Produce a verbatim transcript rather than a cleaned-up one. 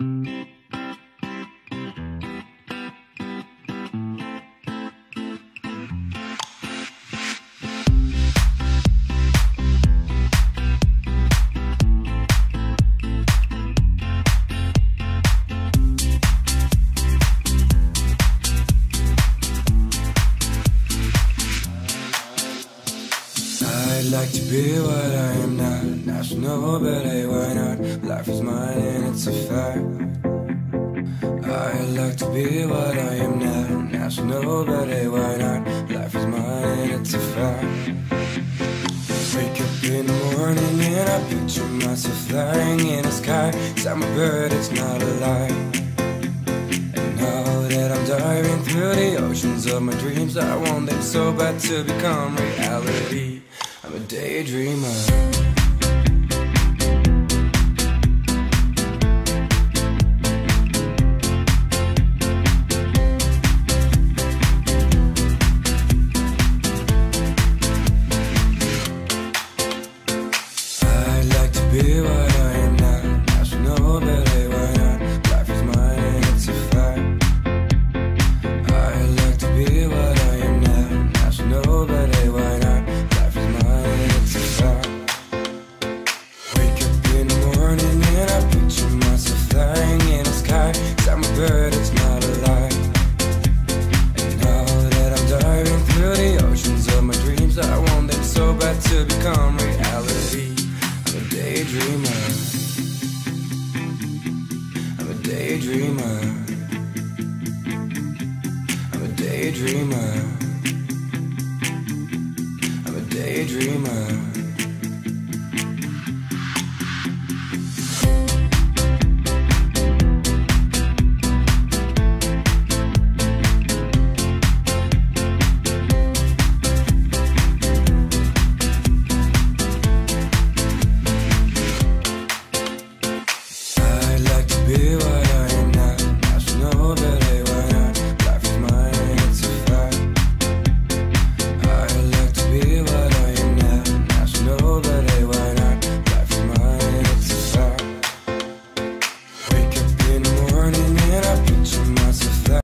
I'd like to be what I am not. National ballet, why not? Life is mine and it's a fact. I'd like to be what I am not. National ballet, why not? Life is mine and it's a fact. Wake up in the morning and I picture myself flying in the sky. I'm a bird, it's not a lie. And now that I'm diving through the oceans of my dreams, I want them so bad to become reality. I'm a daydreamer. Be what I am not. National ballet, why not? Life is mine and it's a fact. I like to be what I am not. National ballet, why not? Life is mine and it's a fact. Wake up in the morning and I picture myself flying in the sky. I'm a bird, it's not a lie. And now that I'm diving through the oceans of my dreams, I want them so bad to become reality. Daydreamer. I'm a daydreamer. I'm a daydreamer. I'm a daydreamer.